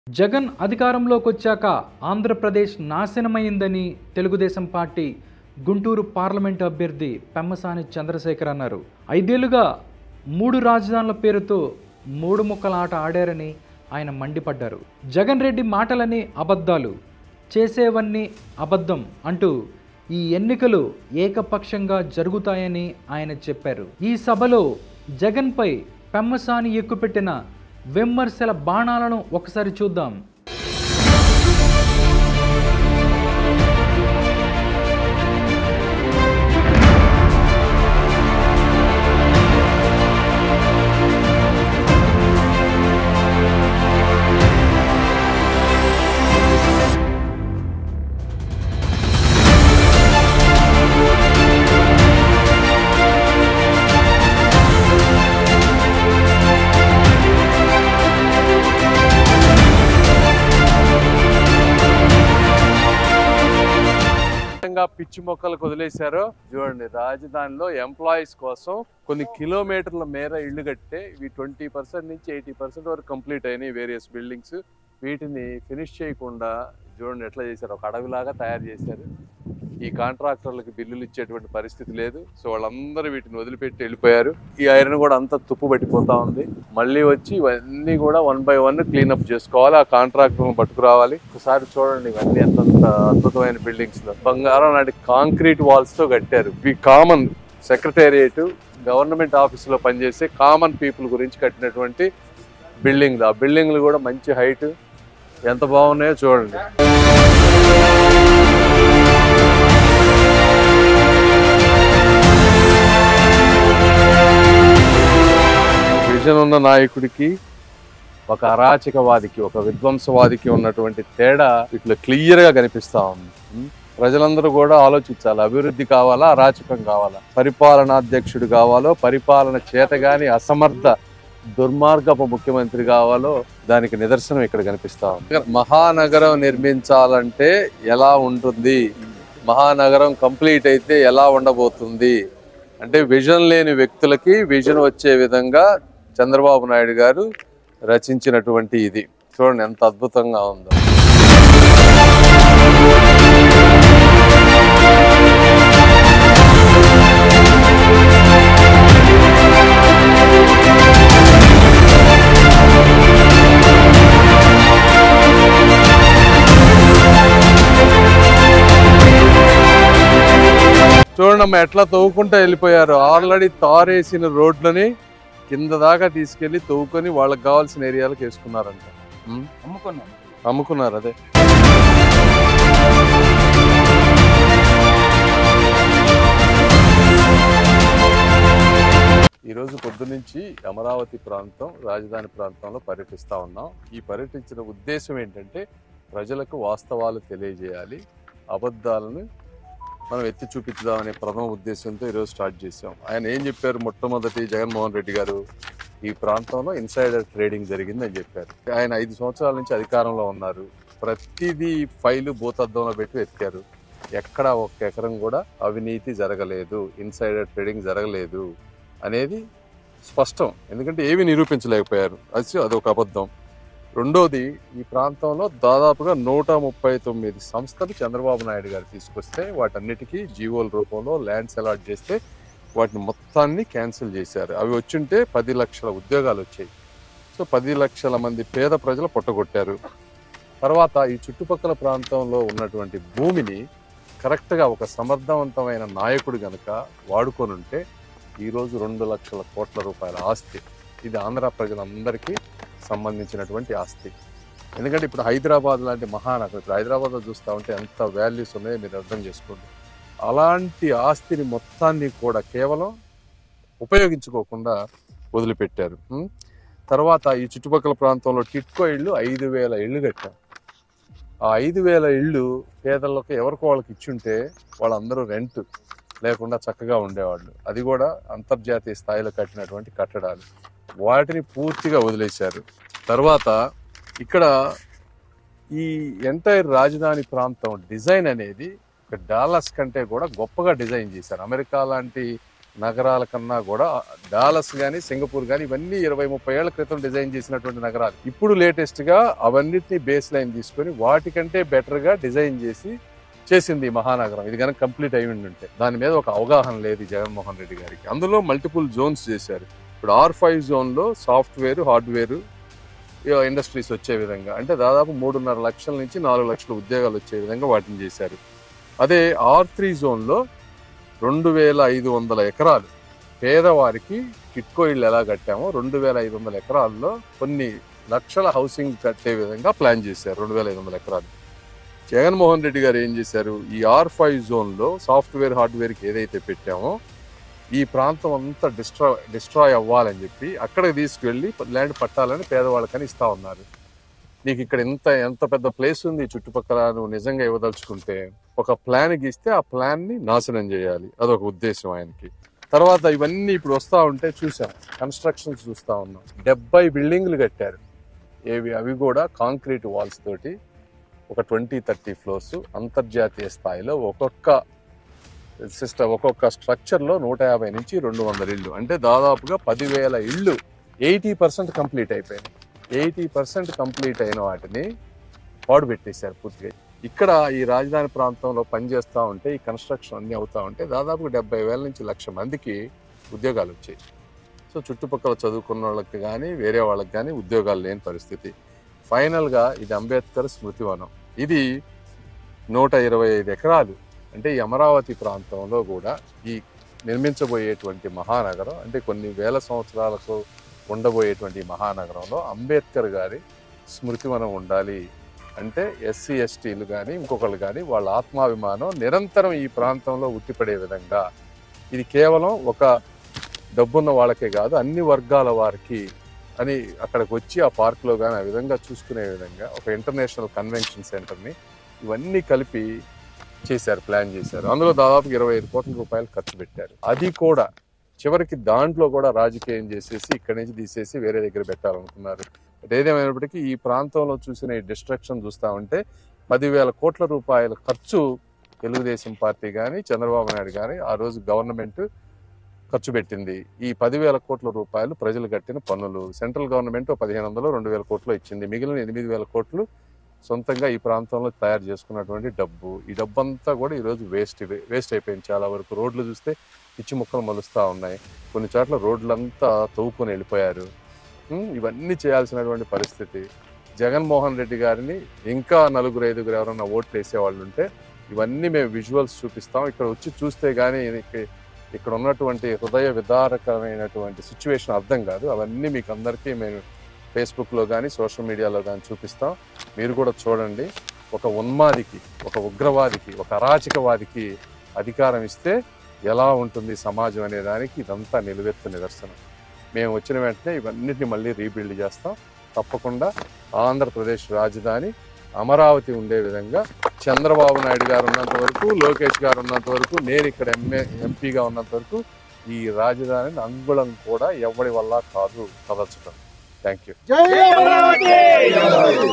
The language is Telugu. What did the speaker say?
జగన్ అధికారంలోకి వచ్చాక ఆంధ్రప్రదేశ్ నాశనమైందని తెలుగుదేశం పార్టీ గుంటూరు పార్లమెంటు అభ్యర్థి పెమ్మసాని చంద్రశేఖర్ అన్నారు. 5 ఏళ్లుగా 3 రాజధానుల పేరుతో 3 ముక్కల ఆట ఆడారని ఆయన మండిపడ్డారు. జగన్ రెడ్డి మాటలని అబద్ధాలు, చేసేవన్నీ అబద్ధం అంటూ ఈ ఎన్నికలు ఏకపక్షంగా జరుగుతాయని ఆయన చెప్పారు. ఈ సభలో జగన్పై పెమ్మసాని ఎక్కుపెట్టిన విమర్శల బాణాలను ఒకసారి చూద్దాం. పిచ్చి మొక్కలకు వదిలేశారో చూడండి. రాజధానిలో ఎంప్లాయీస్ కోసం కొన్ని కిలోమీటర్ల మేర ఇళ్లు కట్టే ఇవి 20% నుంచి 80% వరకు కంప్లీట్ అయినాయి. వేరియస్ బిల్డింగ్స్ వీటిని ఫినిష్ చేయకుండా చూడండి ఎట్లా చేశారు, ఒక అడవిలాగా తయారు చేశారు. ఈ కాంట్రాక్టర్లకు బిల్లులు ఇచ్చేటువంటి పరిస్థితి లేదు. సో వాళ్ళందరూ వీటిని వదిలిపెట్టి వెళ్ళిపోయారు. ఈ ఐరన్ కూడా అంతా తుప్పు పట్టిపోతా ఉంది. మళ్ళీ వచ్చి ఇవన్నీ కూడా 1 by 1 క్లీనప్ చేసుకోవాలి. ఆ కాంట్రాక్టర్లను పట్టుకురావాలి. ఒకసారి చూడండి ఇవన్నీ ఎంత అద్భుతమైన బిల్డింగ్స్ లో బంగారం లాంటి కాంక్రీట్ వాల్స్ తో కట్టారు. ఇవి కామన్ సెక్రటేరియట్ గవర్నమెంట్ ఆఫీస్ లో పనిచేసే కామన్ పీపుల్ గురించి కట్టినటువంటి బిల్డింగ్లు. ఆ బిల్డింగ్లు కూడా మంచి హైట్ ఎంత బాగున్నాయో చూడండి. విజన్ ఉన్న నాయకుడికి, ఒక అరాచకవాదికి, ఒక విధ్వంసవాదికి ఉన్నటువంటి తేడా ఇట్లా క్లియర్ గా కనిపిస్తా ఉంది. ప్రజలందరూ కూడా ఆలోచించాలి. అభివృద్ధి కావాలా, అరాచకం కావాలా, పరిపాలనాధ్యక్షుడు కావాలో, పరిపాలన చేతగాని అసమర్థ దుర్మార్గపు ముఖ్యమంత్రి కావాలో దానికి నిదర్శనం ఇక్కడ కనిపిస్తా ఉంది. మహానగరం నిర్మించాలంటే ఎలా ఉంటుంది, మహానగరం కంప్లీట్ అయితే ఎలా ఉండబోతుంది అంటే విజన్ లేని వ్యక్తులకి విజన్ వచ్చే విధంగా చంద్రబాబు నాయుడు గారు రచించినటువంటి ఇది చూడండి ఎంత అద్భుతంగా ఉందో. చూడండి ఎట్లా తవ్వుకుంటూ వెళ్ళిపోయారు. ఆల్రెడీ తారేసిన రోడ్లని కింద దాకా తీసుకెళ్లి తవ్వుకొని వాళ్ళకి కావాల్సిన ఏరియాలకు వేసుకున్నారంట. అమ్ముకున్నారు. అదే ఈరోజు పొద్దునుంచి అమరావతి ప్రాంతం, రాజధాని ప్రాంతంలో పర్యటిస్తా ఉన్నాం. ఈ పర్యటించిన ఉద్దేశం ఏంటంటే ప్రజలకు వాస్తవాలు తెలియజేయాలి, అబద్ధాలను మనం ఎత్తి చూపించుదామనే ప్రథమ ఉద్దేశంతో ఈరోజు స్టార్ట్ చేసాం. ఆయన ఏం చెప్పారు, మొట్టమొదటి జగన్మోహన్ రెడ్డి గారు ఈ ప్రాంతంలో ఇన్సైడర్ ట్రేడింగ్ జరిగిందని చెప్పారు. ఆయన 5 సంవత్సరాల నుంచి అధికారంలో ఉన్నారు. ప్రతిదీ ఫైలు భూతద్దంలో పెట్టి వెతికారు. ఎక్కడ 1 ఎకరం కూడా అవినీతి జరగలేదు, ఇన్సైడర్ ట్రేడింగ్ జరగలేదు అనేది స్పష్టం. ఎందుకంటే ఏవి నిరూపించలేకపోయారు. అదొక అబద్ధం. రెండోది, ఈ ప్రాంతంలో దాదాపుగా 139 సంస్థలు చంద్రబాబు నాయుడు గారు తీసుకొస్తే వాటన్నిటికీ జీవోల రూపంలో ల్యాండ్స్ అలాట్ చేస్తే వాటిని మొత్తాన్ని క్యాన్సిల్ చేశారు. అవి వచ్చుంటే 10 లక్షల ఉద్యోగాలు వచ్చాయి. సో 10 లక్షల మంది పేద ప్రజలు పొట్టగొట్టారు. తర్వాత ఈ చుట్టుపక్కల ప్రాంతంలో ఉన్నటువంటి భూమిని కరెక్ట్గా ఒక సమర్థవంతమైన నాయకుడు కనుక వాడుకొని ఉంటే ఈరోజు 2 లక్షల కోట్ల రూపాయల ఆస్తి. ఇది ఆంధ్ర ప్రజలందరికీ సంబంధించినటువంటి ఆస్తి. ఎందుకంటే ఇప్పుడు హైదరాబాద్ లాంటి మహానగరం, ఇప్పుడు హైదరాబాద్లో చూస్తూ ఉంటే ఎంత వాల్యూస్ ఉన్నాయో మీరు అర్థం చేసుకోండి. అలాంటి ఆస్తిని మొత్తాన్ని కూడా కేవలం ఉపయోగించుకోకుండా వదిలిపెట్టారు. తర్వాత ఈ చుట్టుపక్కల ప్రాంతంలో టిట్కో ఇళ్ళు 5,000 ఇళ్ళు కట్టారు. ఆ 5,000 ఇళ్ళు పేదలకు ఎవరికి వాళ్ళకి ఇచ్చుంటే వాళ్ళందరూ రెంట్ లేకుండా చక్కగా ఉండేవాళ్ళు. అది కూడా అంతర్జాతీయ స్థాయిలో కట్టినటువంటి కట్టడాలు. వాటిని పూర్తిగా వదిలేశారు. తర్వాత ఇక్కడ ఈ ఎంటైర్ రాజధాని ప్రాంతం డిజైన్ అనేది డాలస్ కంటే కూడా గొప్పగా డిజైన్ చేశారు. అమెరికా లాంటి నగరాల కన్నా కూడా డాలస్ కానీ సింగపూర్ కానీ ఇవన్నీ 20-30 ఏళ్ల క్రితం డిజైన్ చేసినటువంటి నగరాలు. ఇప్పుడు లేటెస్ట్ గా అవన్నిటిని బేస్ లైన్ తీసుకొని వాటికంటే బెటర్ గా డిజైన్ చేసింది ఈ మహానగరం. ఇది కనుక కంప్లీట్ అయి ఉంటే దాని మీద ఒక అవగాహన లేదు జగన్మోహన్ రెడ్డి గారికి. అందులో మల్టిపుల్ జోన్స్ చేశారు. ఇప్పుడు R5 జోన్ లో సాఫ్ట్వేర్, హార్డ్వేర్ ఇండస్ట్రీస్ వచ్చే విధంగా, అంటే దాదాపు 3.5 లక్షల నుంచి 4 లక్షల ఉద్యోగాలు వచ్చే విధంగా వాటిని చేశారు. అదే R3 జోన్ లో 2,500 ఎకరాలు పేదవారికి కిట్కో ఇళ్ళు ఎలా కట్టామో 2,500 ఎకరాల్లో కొన్ని లక్షల హౌసింగ్ కట్టే విధంగా ప్లాన్ చేశారు. 2,500 ఎకరాలు. జగన్మోహన్ రెడ్డి గారు ఏం చేశారు, ఈ R5 జోన్ లో సాఫ్ట్వేర్, హార్డ్వేర్కి ఏదైతే పెట్టామో ఈ ప్రాంతం అంతా డిస్ట్రాయ్ అవ్వాలని చెప్పి అక్కడికి తీసుకువెళ్ళి ల్యాండ్ పట్టాలని పేదవాళ్ళకని ఇస్తా ఉన్నారు. నీకు ఇక్కడ ఎంత పెద్ద ప్లేస్ ఉంది చుట్టుపక్కల, నువ్వు నిజంగా ఇవ్వదలుచుకుంటే ఒక ప్లాన్ గీస్తే ఆ ప్లాన్ ని నాశనం చేయాలి, అదొక ఉద్దేశం ఆయనకి. తర్వాత ఇవన్నీ ఇప్పుడు వస్తా ఉంటే చూసాం, కన్స్ట్రక్షన్స్ చూస్తా ఉన్నాం. 70 బిల్డింగ్లు కట్టారు. అవి కూడా కాంక్రీట్ వాల్స్ తోటి ఒక 20-30 ఫ్లోర్స్ అంతర్జాతీయ స్థాయిలో ఒక్కొక్క స్ట్రక్చర్ లో 150 నుంచి 200 ఇళ్ళు, అంటే దాదాపుగా 10,000 ఇళ్ళు 80% కంప్లీట్ అయిపోయినాయి. 80% కంప్లీట్ అయిన వాటిని పాడు పెట్టేశారు పూర్తిగా. ఇక్కడ ఈ రాజధాని ప్రాంతంలో పనిచేస్తూ ఉంటే, ఈ కన్స్ట్రక్షన్ అన్ని అవుతా ఉంటే దాదాపు 70,000 నుంచి 1,00,000 మందికి ఉద్యోగాలు వచ్చాయి. సో చుట్టుపక్కల చదువుకున్న వాళ్ళకి కానీ వేరే వాళ్ళకి కానీ ఉద్యోగాలు లేని పరిస్థితి. ఫైనల్గా ఇది అంబేద్కర్ స్మృతివనం. ఇది 125 ఎకరాలు, అంటే ఈ అమరావతి ప్రాంతంలో కూడా ఈ నిర్మించబోయేటువంటి మహానగరం, అంటే కొన్ని వేల సంవత్సరాలకు ఉండబోయేటువంటి మహానగరంలో అంబేద్కర్ గారి స్మృతివనం ఉండాలి. అంటే SC STలు కానీ ఇంకొకళ్ళు కానీ వాళ్ళ ఆత్మాభిమానం నిరంతరం ఈ ప్రాంతంలో ఉట్టిపడే విధంగా, ఇది కేవలం ఒక డబ్బున్న వాళ్ళకే కాదు అన్ని వర్గాల వారికి అని అక్కడికి వచ్చి ఆ పార్క్లో కానీ ఆ విధంగా చూసుకునే విధంగా ఒక ఇంటర్నేషనల్ కన్వెన్షన్ సెంటర్ని ఇవన్నీ కలిపి చేశారు, ప్లాన్ చేశారు. అందులో దాదాపు 25 కోట్ల రూపాయలు ఖర్చు పెట్టారు. అది కూడా చివరికి దాంట్లో కూడా రాజకీయం చేసేసి ఇక్కడి నుంచి తీసేసి వేరే దగ్గర పెట్టాలనుకున్నారు. ఏదేమైనప్పటికీ ఈ ప్రాంతంలో చూసిన ఈ డిస్ట్రక్షన్ చూస్తా ఉంటే 10,000 కోట్ల రూపాయల ఖర్చు తెలుగుదేశం పార్టీ కానీ చంద్రబాబు నాయుడు కానీ ఆ రోజు గవర్నమెంట్ ఖర్చు పెట్టింది. ఈ 10,000 కోట్ల రూపాయలు ప్రజలు కట్టిన పన్నులు. సెంట్రల్ గవర్నమెంట్ 1,500-2,000 కోట్లు ఇచ్చింది. మిగిలిన 8,000 కోట్లు సొంతంగా ఈ ప్రాంతంలో తయారు చేసుకున్నటువంటి డబ్బు. ఈ డబ్బంతా కూడా ఈరోజు వేస్ట్ అయిపోయింది. చాలా వరకు రోడ్లు చూస్తే పిచ్చి ముక్కలు మలుస్తూ ఉన్నాయి. కొన్ని చోట్ల రోడ్లంతా తవ్వుకొని వెళ్ళిపోయారు. ఇవన్నీ చేయాల్సినటువంటి పరిస్థితి. జగన్మోహన్ రెడ్డి గారిని ఇంకా 4-5 ఎవరన్నా ఓట్లు వేసేవాళ్ళు ఉంటే ఇవన్నీ మేము విజువల్స్ చూపిస్తాం. ఇక్కడ వచ్చి చూస్తే కానీ ఇక్కడ ఉన్నటువంటి హృదయ విదారకమైనటువంటి సిచ్యువేషన్ అర్థం కాదు. అవన్నీ మీకు అందరికీ మేము ఫేస్బుక్లో కానీ సోషల్ మీడియాలో కానీ చూపిస్తాం. మీరు కూడా చూడండి. ఒక ఉన్మాదికి, ఒక ఉగ్రవాదికి, ఒక అరాచకవాదికి అధికారం ఇస్తే ఎలా ఉంటుంది సమాజం అనే దానికి ఇదంతా నిలువెత్తు నిదర్శనం. మేము వచ్చిన వెంటనే ఇవన్నిటిని మళ్ళీ రీబిల్డ్ చేస్తాం. తప్పకుండా ఆంధ్రప్రదేశ్ రాజధాని అమరావతి ఉండే విధంగా చంద్రబాబు నాయుడు గారు ఉన్నంత వరకు, లోకేష్ గారు ఉన్నంత వరకు, నేను ఇక్కడ ఎంపీగా ఉన్నంత వరకు ఈ రాజధానిని అంగుళం కూడా ఎవరి వల్ల కాదు కదల్చడం. Thank you.